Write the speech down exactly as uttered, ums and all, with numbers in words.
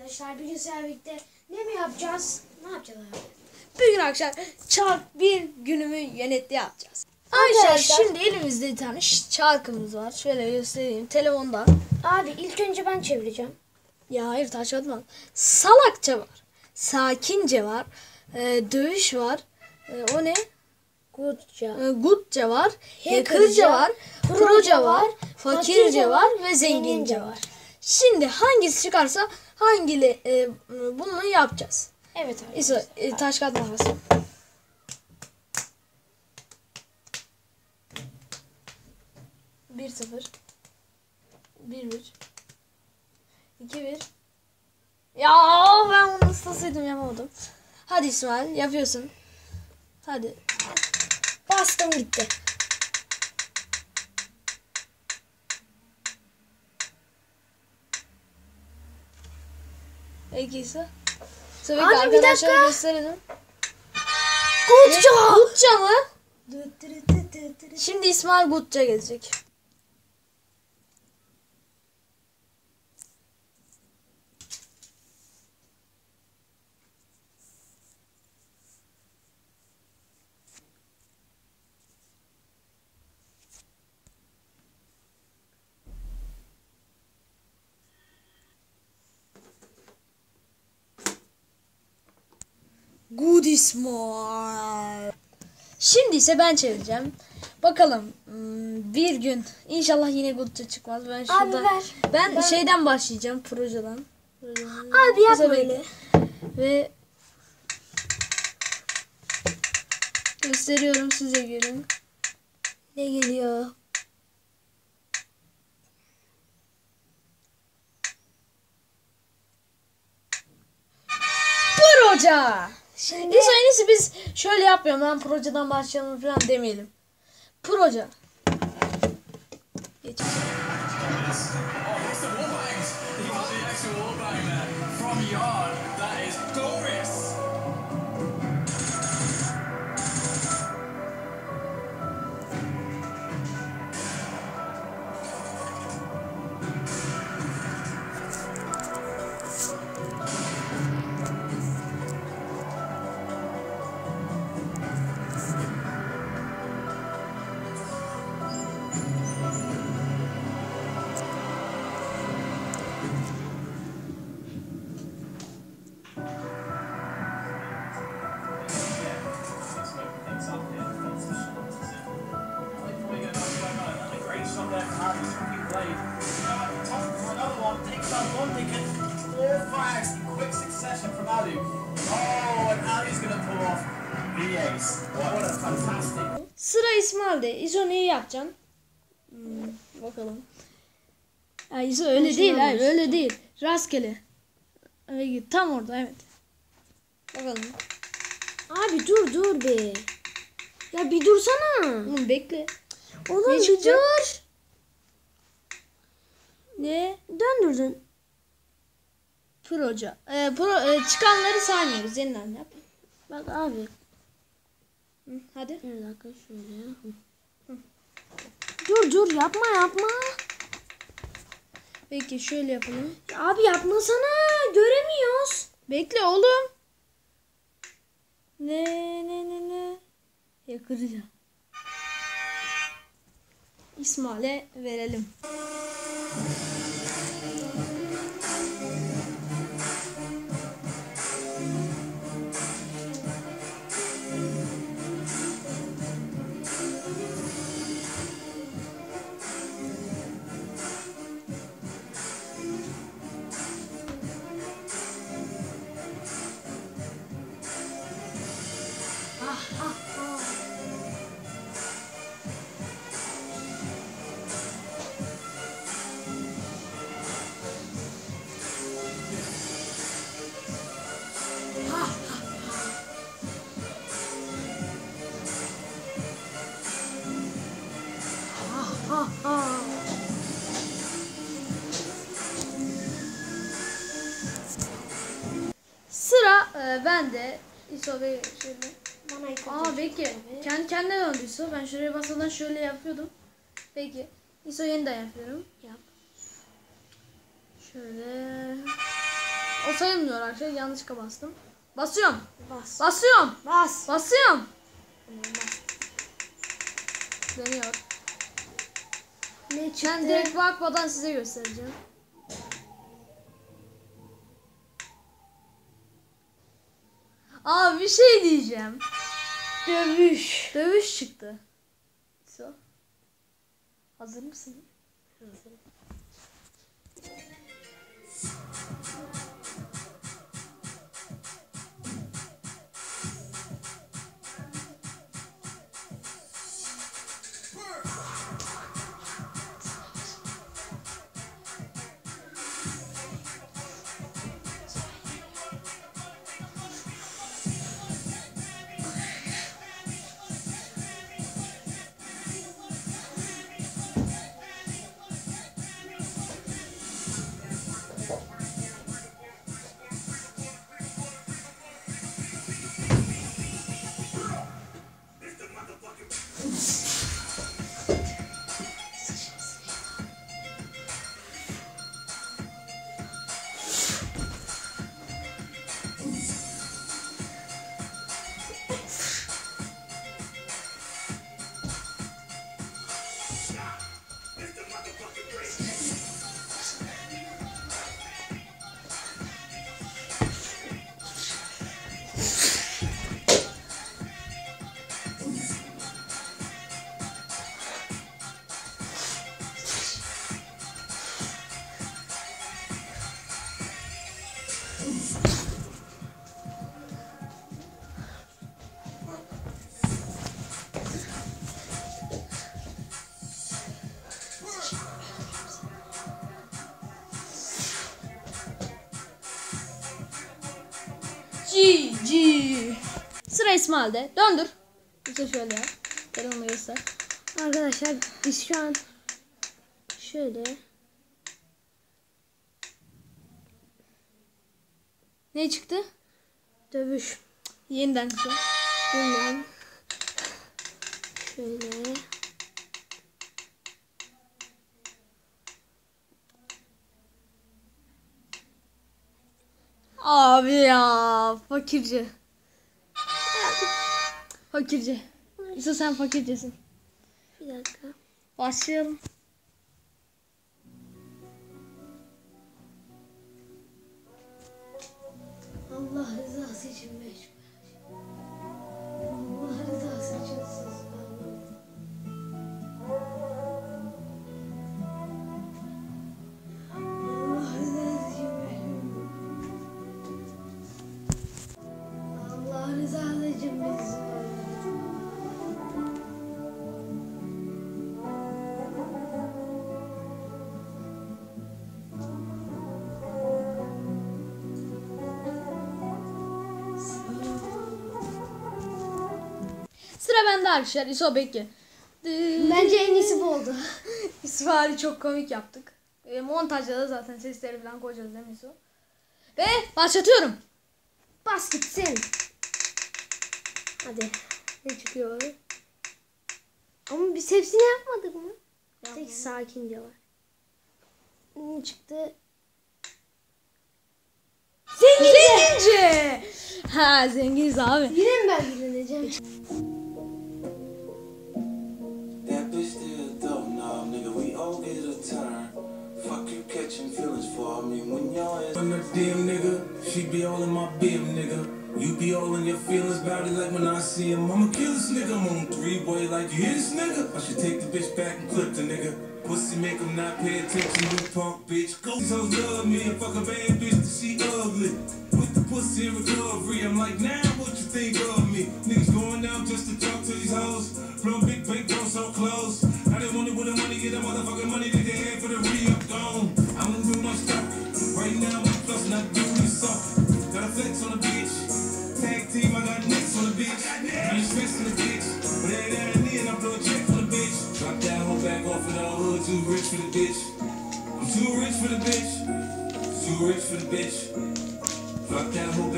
arkadaşlar. Bugün sizlerle birlikte ne mi yapacağız? Ne yapacağız abi? Bugün akşam çark bir günümü yönetti yapacağız. Arkadaşlar, Arkadaşlar şimdi elimizde bir tane çarkımız var. Şöyle göstereyim telefonda. abi ilk önce ben çevireceğim. Ya hayır, taş atma. Salakça var. Sakince var. E, dövüş var. E, o ne? Gutça. E, Gutça var. Hackerca, Hackerca var. Proca var. fakirce Fakirce var, var ve zengince var. Şimdi hangisi çıkarsa hangili e, bunu yapacağız. Evet abi. İso, e, taş kağıt makas. Bir sıfır. Bir bir. İki bir. Ya ben bunu ıslasaydım yapamadım. Hadi İsmail, yapıyorsun. Hadi. Bastım gitti. Peki İsa. Tabii Abi, ki bir arkadaşlara dakika. gösterelim. Gutça. Gutça mı? Şimdi İsmail Gutça gelecek. Good İsmail. Şimdi ise ben çevireceğim. Bakalım hmm, bir gün inşallah yine Gutça çıkmaz. Ben şurada ver. ben, Ben- şeyden başlayacağım, projeden. Abi yapma Mesela öyle. Ve gösteriyorum, size görün. Ne geliyor? Proca. Şimdi Neyse, en iyisi biz şöyle yapmayalım. Ben projeden başlayalım falan demeyelim. Proca. Geç. Sıra İsmail'de. İso neyi yapacaksın? Hmm, bakalım. Ya İso öyle Ben değil, şuna hayır başlayayım. öyle değil. Rastgele. Öyle git, tam orada, evet. Bakalım. abi dur dur be. Ya bir dursana. Oğlum bekle. Oğlum Ne bir çıkacak? dur. Ne? Döndürdün. Proca. Ee, pro, e, çıkanları saymıyoruz. Yeniden yap. Bak abi. Hı, hadi. Bir dakika şöyle. Hı. Dur dur yapma yapma. Peki şöyle yapalım. Ya abi yapmasana. Göremiyoruz. Bekle oğlum. Ne ne ne ne. Yakıracağım. İsmail'e verelim. Ah ah ah. Ah ah. Sıra e, bende. İso Bey şöyle. Bana ilk Aa önce peki. tabii. Kendi kendine döndü İso. Ben şuraya basadan şöyle yapıyordum. Peki. İso yeniden yapıyorum. Yap. Şöyle. O sayılmıyor arkadaşlar. Yanlışlıkla bastım. Basıyorum. Bas. Basıyorum. Bas. Basıyorum. Bas. Dönüyor. Ne çıktı? Ben direkt bakmadan size göstereceğim. Aa bir şey diyeceğim. Dövüş. Dövüş çıktı. So. Hazır mısın? Hazırım. G G. Sıra İsmail'de. Döndür. İşte şöyle yap. Telefonla göster. Arkadaşlar biz şu an şöyle Ne çıktı? dövüş. Yeniden çıktı. Bundan şöyle Abi ya fakirce. Fakirce. İso sen fakircesin. bir dakika. Başlayalım. Allah rızası için meşgul. Allah rızası için sus. Allah rızası için meşgul. Allah rızası için meşgul. Sıra bende arkadaşlar. İso bekle. Bence en iyisi bu oldu. İsmail'i çok komik yaptık. E, montajda da zaten sesleri falan koyacağız değil mi İso? Ve başlatıyorum. Bas gitsin. Hadi. Ne çıkıyor? Ama biz hepsini yapmadık mı? Tek sakince var. Ne çıktı? Zengince. Ha zenginiz abi. Yine mi ben dinleneceğim? That bitch still don't know, nigga. We all get a turn. Fuck you catching feelings for me when your ass on the damn nigga. She be all in my bim, nigga. You be all in your feelings about it like when I see him. I'ma kill this nigga. I'm on three way like you hear this nigga. I should take the bitch back and clip the nigga. Pussy make him not pay attention, you punk bitch. Go. These hoes love me and fuck a bad bitch that she ugly. With the pussy in recovery, I'm like, now nah, what you think of me? Niggas going out just to talk to these hoes. From big bank don't so close. I didn't want it with the money, get that motherfucking money that they had for the re-up gone. I don't do much talking. Right now I'm plus not doing this something. Got a flex on the bitch. Tag team, I got nicks on the bitch. I ain't stressing the bitch. But every now and then I blow a check for the bitch. Drop that hoe back off in the hood, too rich for the bitch. I'm too rich for the bitch. Too rich for the bitch. Drop that hoe back.